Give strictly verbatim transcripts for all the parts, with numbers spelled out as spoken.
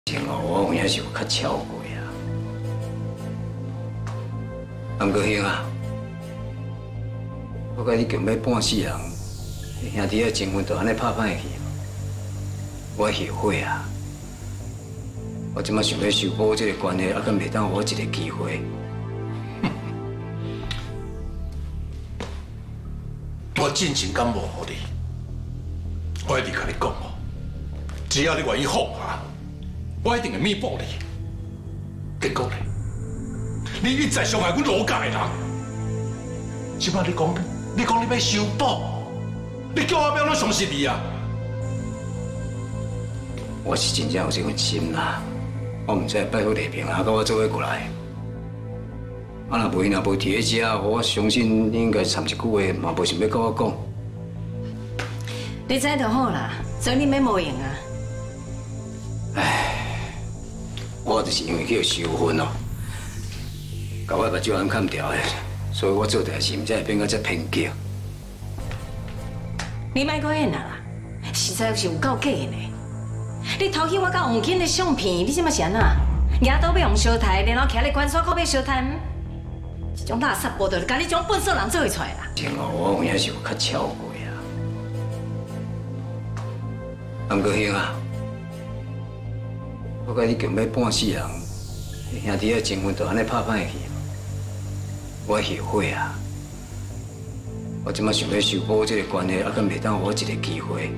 前哦，我有影是有较超过啊。啊，毋过兄啊，我甲你强要半世人，兄弟的情分就安尼拍歹去，我后悔啊！我即马想要修补这个关系，啊，敢袂当我一个机会？ 我真情感冒互你，我一直甲你讲哦，只要你愿意放下，我一定会弥补你。结果呢，你一再伤害阮罗家的人，即摆你讲，你讲你要修补，你叫我要怎相信你啊？ 我是真正有这份心啦，我毋知拜托丽萍啊，甲我做伙过来。啊，若无伊若无伫咧遮，我相信你应该掺一句话，嘛无想要甲我讲。 你知就好啦，所以你免无用啊。 唉，我就是因为去收婚哦，甲我目睭眼看掉的，所以我做代志毋才会变到遮偏激。 你莫搁演啦，实在是有够假的呢。你偷去我甲王庆的相片，你即马是安怎？牙刀要用烧台，然后徛咧关锁口要烧炭。 这种垃圾报道，甲你这种笨手人做会出来啦！ 前哦，我有影是有较超过啊。啊，毋过兄啊，我甲你强要半世人，兄弟的情分就安尼拍歹去，我后悔啊！我即马想要修补这个关系，啊，敢袂当我一个机会？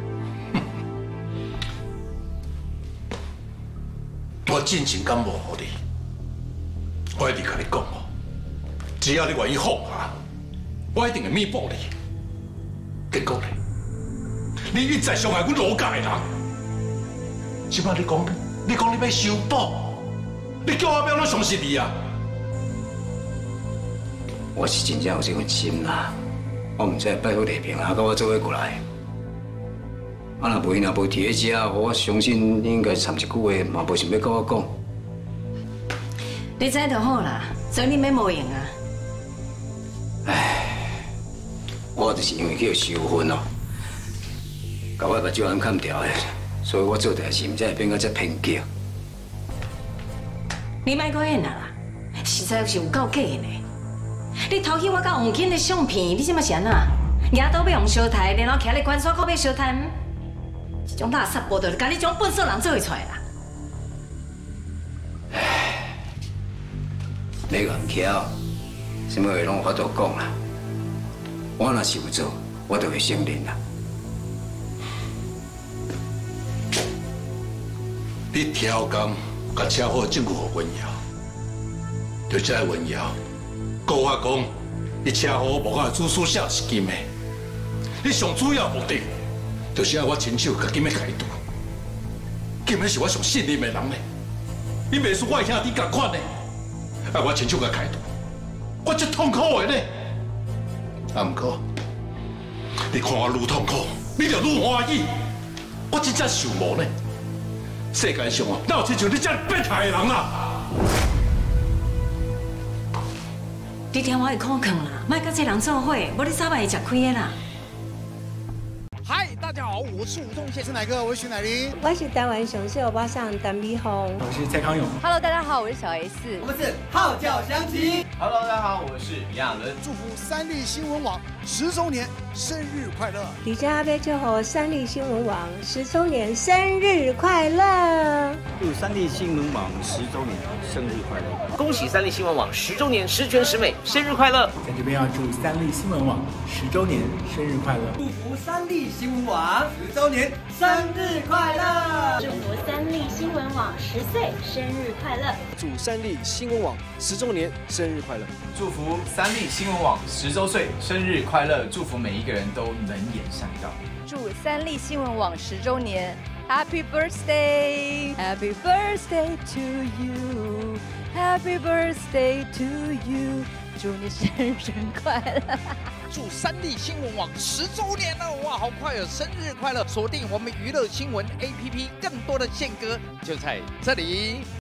我真情感冒互你，我一直甲你讲哦。 只要你愿意放下，我一定会弥补你。结果呢，你一再伤害阮罗家的人，即摆你讲，你讲你要修补，你叫我要怎相信你啊？ 我是真正有这份心啦，我毋知拜托丽萍啊，甲我做伙过来。啊，若无伊若无伫咧遮，我相信你应该掺一句话，嘛无想要甲我讲。 你知就好啦，所以你免无用啊。 唉，我就是因为去收婚哦，甲我目睭眼看掉的，所以我做代志毋才会变到遮偏激。 你莫搁演啦，实在是有够假的呢。你偷去我甲王庆的相片，你即马是安怎？牙刀要用烧台，然后徛咧关锁口要烧炭。这种垃圾报道，甲你这种笨手人做会出来啦！ 唉，你个唔巧。 什么话拢有法度讲啦？我若是有做，我就会承认啦。 你挑工甲车祸证据互文瑶，就这个文瑶，告我讲，伊车祸无甲主诉写是金的，你上主要目的，就是要我亲手甲金的开除。金的是我上信任的人呢，伊袂输我兄弟共款呢，啊我亲手甲开除。 我真痛苦的呢，啊，毋过你看我愈痛苦，你就愈欢喜。我真正想无呢，世界上啊，哪有亲像你这样变态的人啊？ 你听我的苦劝啦，莫甲这人做伙，无你早晚会吃亏的啦。 嗨，大家好，我是吴宗宪，是哪个？我是徐乃麟， 我是台湾上秀巴上陈美凤， 我是蔡康永。 Hello， 大家好，我是小 S。 我们是号角响起。 Hello， 大家好，我是李亚伦。 祝福三立新闻网十周年生日快乐！ 李家杯祝福三立新闻网十周年生日快乐！ 祝三立新闻网十周年生日快乐！ 恭喜三立新闻网十周年十全十美，生日快乐！ 在这边要祝三立新闻网十周年生日快乐！ 祝福三立新闻网十周年生日快乐！ 祝福三立新闻网十岁生日快乐！ 祝三立新闻网十周年生日快乐！ 祝福三立新闻网十周岁生日快乐！祝福每一个人都能言善道。 祝三立新闻网十周年 Happy Birthday Happy Birthday to you Happy Birthday to you 祝你生日快乐！ 祝三立新闻网十周年了，哇，好快哦！生日快乐！锁定我们娱乐新闻 A P P， 更多的宪歌就在这里。